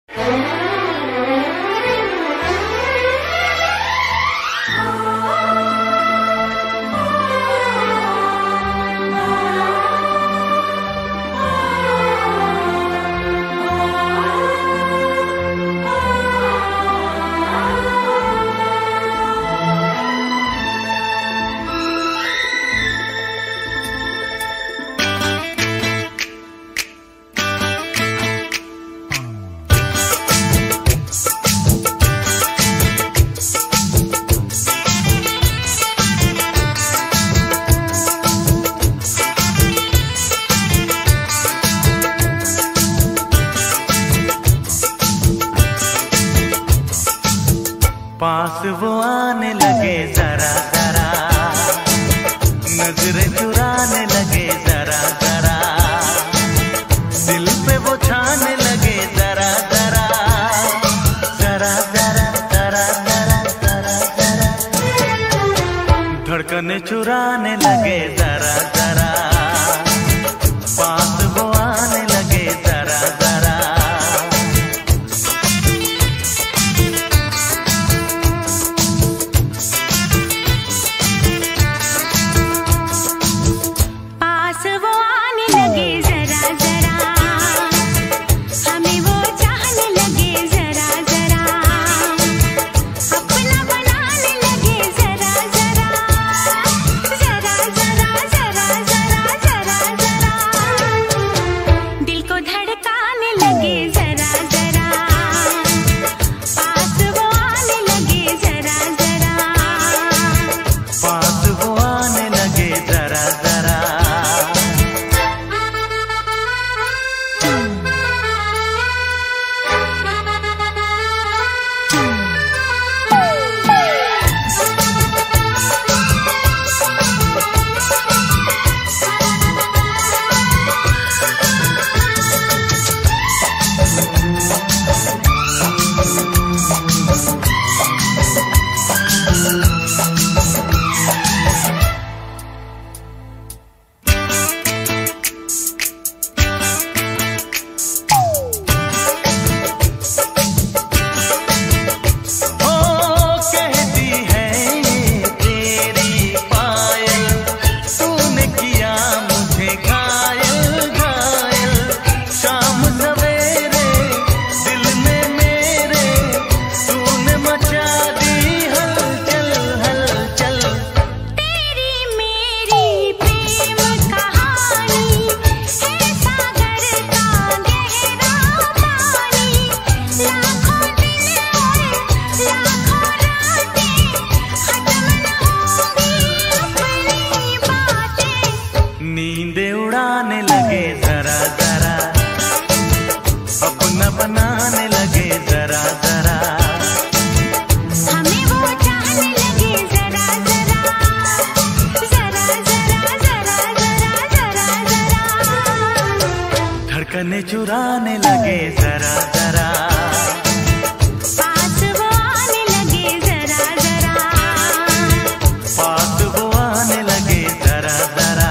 पास वो आने लगे जरा जरा, नजरें चुराने लगे जरा जरा, दिल पे वो छाने लगे जरा जरा, जरा जरा जरा जरा जरा जरा, धड़कने चुराने लगे जरा जरा, पास वो आने लगे जरा जरा। नींदे उड़ाने लगे जरा जरा, अपना बनाने लगे जरा जरा, हमें वो चाहने लगे जरा जरा, जरा जरा जरा जरा जरा जरा, धड़कने चुराने लगे जरा जरा, पास वो आने लगे जरा जरा, पास वो आने लगे जरा जरा।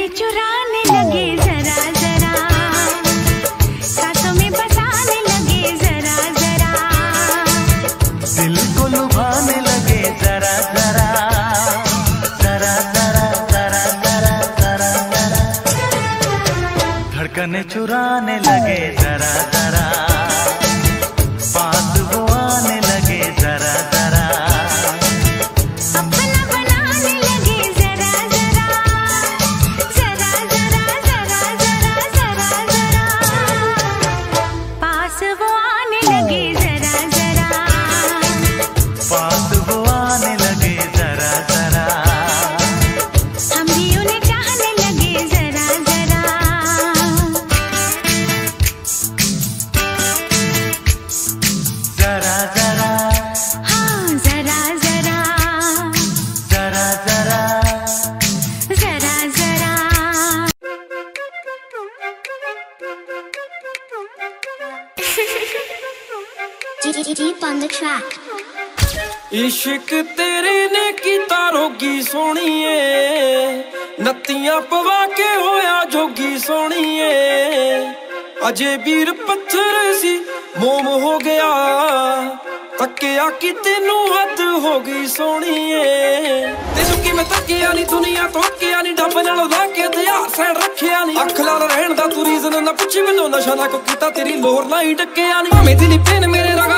चुराने लगे जरा जरा, सांसों में बसाने लगे जरा जरा, दिल को लुभाने लगे जरा जरा, जरा जरा जरा जरा जरा जरा, धड़कने चुराने लगे जरा जरा, पास वो आने लगे जरा जरा, अपना बनाने लगे जरा जरा, जरा जरा जरा जरा जरा जरा, पास वो आने लगे जरा जरा, पास वो आने लगे जरा जरा, हम भी उन्हें चाहने लगे जरा जरा। जरा जरा, हाँ जरा जरा, जरा जरा, जरा जरा। Deep on the track. इश्क तेरे ने कीता रोगी सोणीए, नत्तियां पवा के होया जोगी सोणीए, अजे वीर पत्थर सी मोम हो गया, तकिया कि तेनू हद हो गई सोणीए। तेनू कि मैं तकिया नी दुनिया तो हकिया नी, डब नाल ला के हथियार सैन रखिया नी, अख लाल रहन दा तू रीजन ना पुछी मैनू, नशा ना को कीता तेरी लोर ना ही डकिया नी, भावें दी नी पेन मेरे रगा